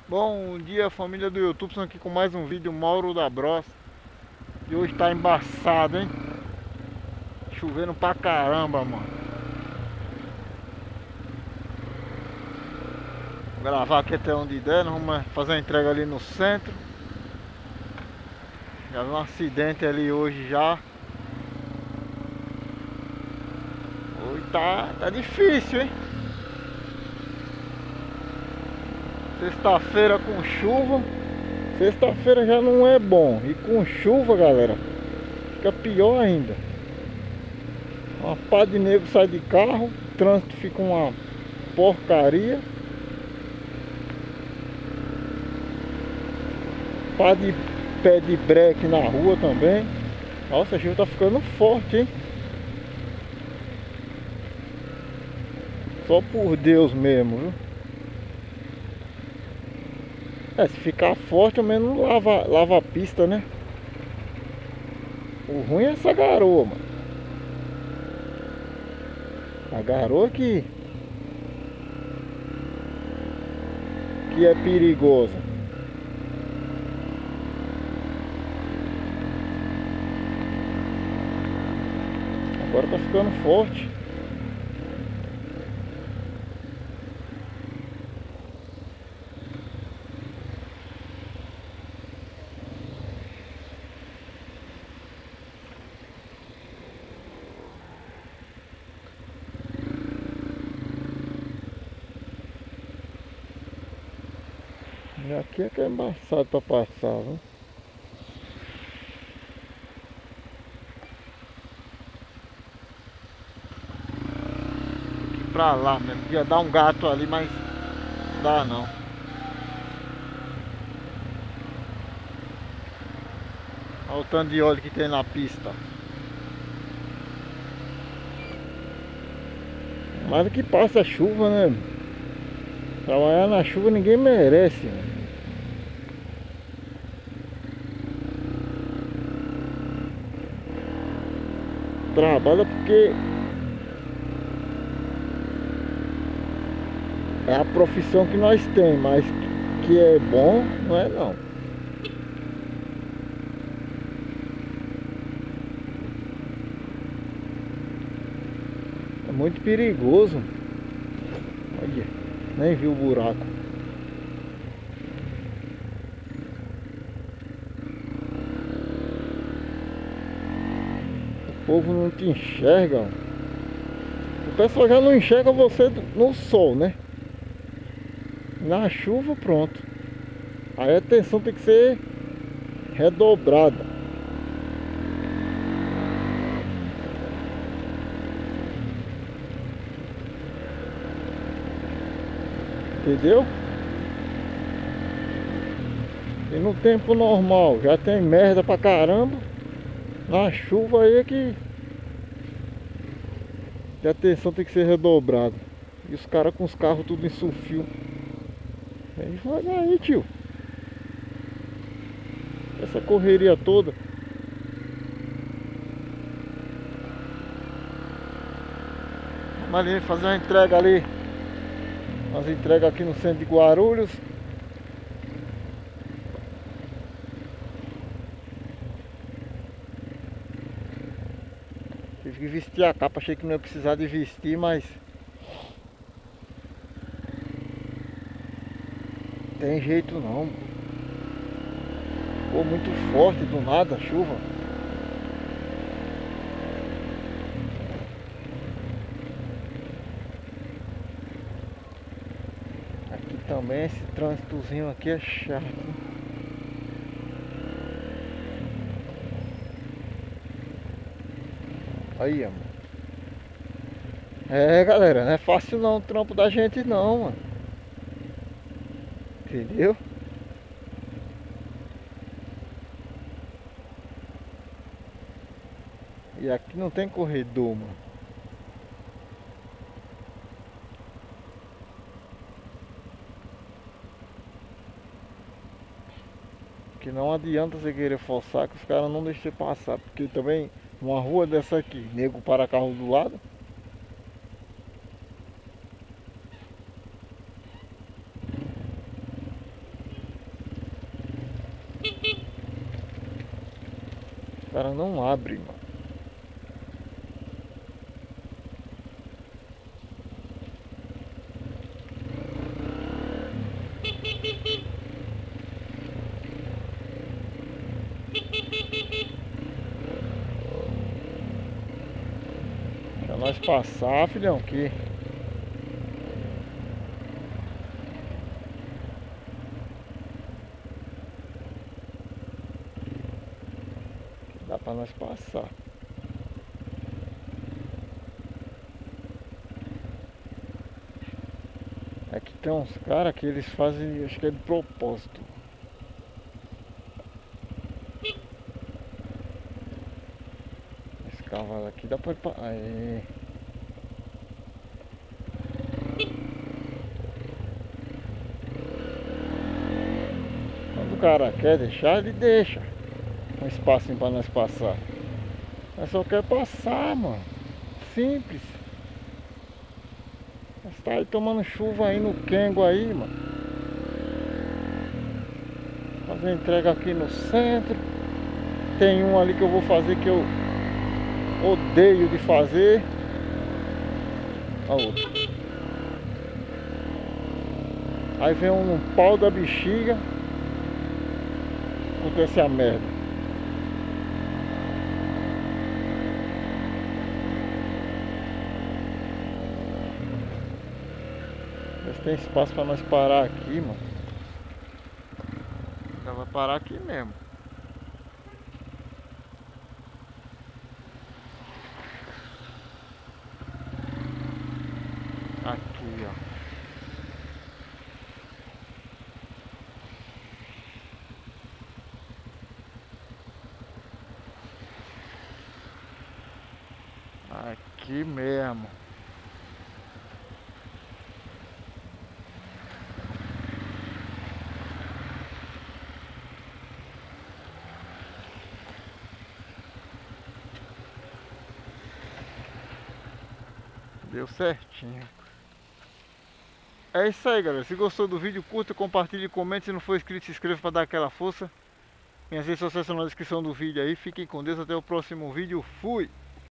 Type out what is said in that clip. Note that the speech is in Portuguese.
Bom dia, família do YouTube, estamos aqui com mais um vídeo Mauro da Bros. E hoje tá embaçado, hein? Chovendo pra caramba, mano. Vou gravar aqui até onde der, nós vamos fazer a entrega ali no centro. Já vi um acidente ali hoje já. Hoje tá difícil, hein? Sexta-feira com chuva. Sexta-feira já não é bom. E com chuva, galera, fica pior ainda. Uma pá de nego sai de carro, o trânsito fica uma porcaria. Pá de pé de breque na rua também. Nossa, a chuva tá ficando forte, hein? Só por Deus mesmo, viu? Se ficar forte, ao menos não lava a pista, né? O ruim é essa garoa, mano. A garoa que é perigosa. Agora tá ficando forte. E aqui é que é embaçado pra passar, viu? Aqui pra lá mesmo. Ia dar um gato ali, mas não dá não. Olha o tanto de óleo que tem na pista. Mas que passa a chuva, né? Trabalhar na chuva ninguém merece, né? Trabalha porque é a profissão que nós temos, mas que é bom, não é não. É muito perigoso. Olha, nem vi o buraco. O povo não te enxerga. O pessoal já não enxerga você no sol, né? Na chuva, pronto. Aí a atenção tem que ser redobrada. Entendeu? E no tempo normal já tem merda pra caramba. Na chuva aí é que a atenção tem que ser redobrada. E os caras com os carros tudo em sulfio. Vem devagar aí, tio. Essa correria toda. Vamos ali fazer uma entrega ali. As entregas aqui no centro de Guarulhos. Tive que vestir a capa, achei que não ia precisar de vestir, mas tem jeito não. Ficou muito forte do nada a chuva. Aqui também esse trânsitozinho aqui é chato. Aí, amor. Galera, não é fácil não o trampo da gente não, mano. Entendeu? E aqui não tem corredor, mano. Que não adianta você querer forçar que os caras não deixam você passar. Porque também, uma rua dessa aqui, nego para carro do lado. O cara não abre, mano. Deixa nós passar, filhão, aqui. Dá pra nós passar. É que tem uns caras que eles fazem, acho que é de propósito. Esse cavalo aqui dá pra ir pra... Aê. Quando o cara quer deixar, ele deixa um espacinho pra nós passar. Nós só quer passar, mano. Simples. Nós tá aí tomando chuva aí no Kengo aí, mano. Fazer entrega aqui no centro. Tem um ali que eu vou fazer que eu odeio de fazer. A outra. Aí vem um pau da bexiga. Acontece a merda. Vê se tem espaço pra nós parar aqui, mano. Já vai parar aqui mesmo. Aqui, ó. Aqui mesmo. Deu certinho. É isso aí, galera. Se gostou do vídeo, curta, compartilhe, comente. Se não for inscrito, se inscreva para dar aquela força. Minhas redes sociais estão na descrição do vídeo aí. Fiquem com Deus. Até o próximo vídeo. Fui!